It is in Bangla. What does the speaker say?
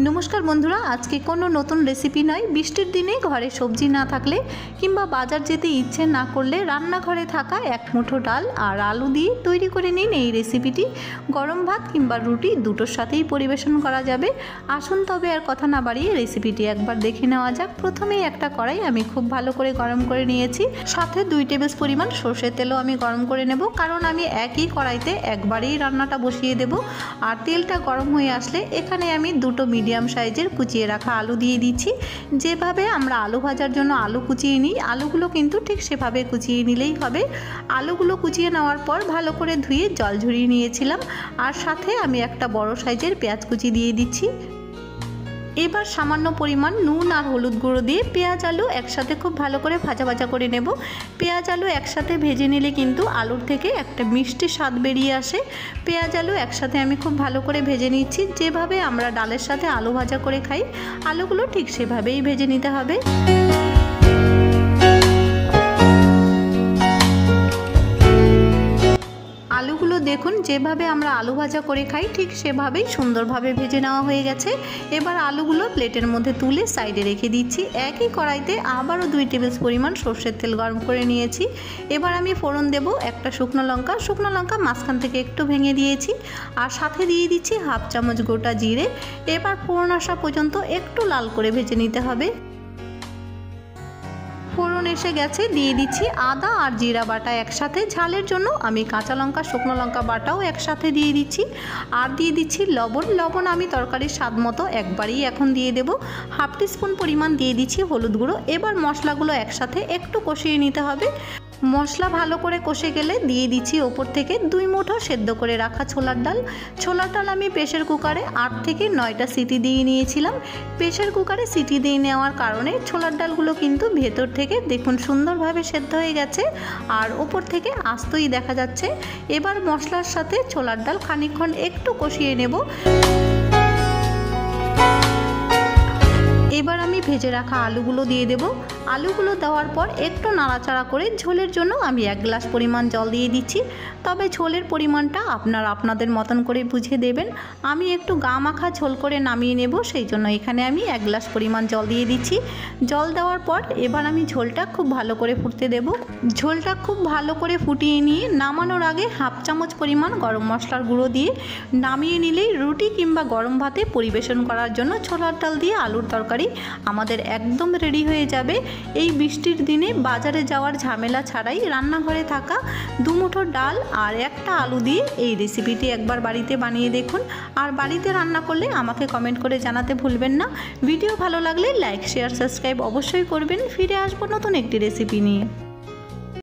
नमस्कार बंधुरा आज के कोनो नतून रेसिपि नय। बृष्टिर दिने घरे सब्जी ना थाकले किंबा बाजार जेते इচ্ছে ना करले रान्नाघरे थाका एक मुठो डाल और आलू दिए तैरी करे निन এই रेसिपिटी। गरम भात किंबा रुटी दुटोर साथेई परिवेशन करा जाबे। आसुन तबे आर कथा ना बाड़िये रेसिपिटी एकबार देखे नेওয়া যাক। प्रथमेই একটা কড়াই আমি খুব ভালো করে গরম করে নিয়েছি, সাথে 2 টেবিল পরিমাণ সরষের তেলও আমি গরম করে নেব, কারণ আমি একই কড়াইতে একবারেই রান্নাটা বসিয়ে দেব। আর তেলটা গরম হয়ে আসলে এখানে আমি দুটো মিডিয়াম সাইজের কুচিয়ে রাখা আলু দিয়ে দিচ্ছি। যেভাবে আমরা আলু ভাজার জন্য আলু কুচিয়ে নিই, আলুগুলো কিন্তু ঠিক সেভাবে কুচিয়ে নিলেই হবে। আলুগুলো কুচিয়ে নেওয়ার পর ভালো করে ধুয়ে জল ঝরিয়ে নিয়েছিলাম, আর সাথে আমি একটা বড় সাইজের পেঁয়াজ কুচি দিয়ে দিচ্ছি। এবার সামান্য পরিমাণ নুন আর হলুদ গুঁড়ো দিয়ে পেঁয়াজ আলু একসাথে খুব ভালো করে ভাজা ভাজা করে নেব। পেঁয়াজ আলু একসাথে ভেজে নিলে কিন্তু আলুর থেকে একটা মিষ্টি স্বাদ বেরিয়ে আসে। পেঁয়াজ আলু একসাথে আমি খুব ভালো করে ভেজে নিচ্ছি। যেভাবে আমরা ডালের সাথে আলু ভাজা করে খাই, আলুগুলো ঠিক সেভাবেই ভেজে নিতে হবে। আলুগুলো দেখুন যেভাবে আমরা আলু ভাজা করে খাই ঠিক সেভাবেই সুন্দরভাবে ভেজে নেওয়া হয়ে গেছে। এবার আলুগুলো প্লেটের মধ্যে তুলে সাইডে রেখে দিচ্ছি। একই কড়াইতে আবারও 2 টেবিল পরিমাণ সরষের তেল গরম করে নিয়েছি। এবার আমি ফোড়ন দেব একটা শুকনো লঙ্কা মাঝখান থেকে একটু ভেঙে দিয়েছি, আর সাথে দিয়ে দিচ্ছি হাফ চামচ গোটা জিরে। এবার ফোড়ন আসা পর্যন্ত একটু লাল করে ভেজে নিতে হবে। ফোড়ন এসে গেছে, দিয়ে দিচ্ছি আদা আর জিরা বাটা একসাথে। ঝালের জন্য আমি কাঁচা লঙ্কা শুকনো লঙ্কা বাটাও একসাথে দিয়ে দিচ্ছি, আর দিয়ে দিচ্ছি লবণ আমি তরকারির স্বাদ মতো একবারই এখন দিয়ে দেব। হাফ টিস্পুন পরিমাণ দিয়ে দিচ্ছি হলুদ গুঁড়ো। এবার মশলাগুলো একসাথে একটু কষিয়ে নিতে হবে। মশলা ভালো করে কষে গেলে দিয়ে দিচ্ছি ওপর থেকে 2 মুঠো সেদ্ধ করে রাখা ছোলার ডাল। আমি প্রেসার কুকারে 8 থেকে 9টা সিটি দিয়ে নিয়েছিলাম। প্রেসার কুকারে সিটি দিয়ে নেওয়ার কারণে ছোলার ডালগুলো কিন্তু ভেতর থেকে দেখুন সুন্দরভাবে সেদ্ধ হয়ে গেছে, আর ওপর থেকে আস্তই দেখা যাচ্ছে। এবার মশলার সাথে ছোলার ডাল খানিকক্ষণ একটু কষিয়ে নেব। এবার আমি ভেজে রাখা আলুগুলো দিয়ে দেব। আলুগুলো দেওয়ার পর একটু নাড়াচাড়া করে ঝোলের জন্য আমি 1 গ্লাস পরিমাণ জল দিয়ে দিচ্ছি। তবে ঝোলের পরিমাণটা আপনাদের মতন করে বুঝে দেবেন। আমি একটু গা মাখা ঝোল করে নামিয়ে নেব, সেই জন্য এখানে আমি 1 গ্লাস পরিমাণ জল দিয়ে দিচ্ছি। জল দেওয়ার পর এবার আমি ঝোলটা খুব ভালো করে ফুটতে দেব। ঝোলটা খুব ভালো করে ফুটিয়ে নিয়ে নামানোর আগে হাফ চামচ পরিমাণ গরম মশলার গুঁড়ো দিয়ে নামিয়ে নিলেই রুটি কিংবা গরম ভাতে পরিবেশন করার জন্য ছোলার ডাল দিয়ে আলুর তরকারি আমাদের একদম রেডি হয়ে যাবে। এই বৃষ্টির দিনে বাজারে যাওয়ার ঝামেলা ছাড়াই রান্নাঘরে থাকা 2 মুঠো ডাল আর একটা আলু দিয়ে এই রেসিপিটি একবার বাড়িতে বানিয়ে দেখুন। আর বাড়িতে রান্না করলে আমাকে কমেন্ট করে জানাতে ভুলবেন না। ভিডিও ভালো লাগলে লাইক শেয়ার সাবস্ক্রাইব অবশ্যই করবেন। ফিরে আসবো নতুন একটি রেসিপি নিয়ে।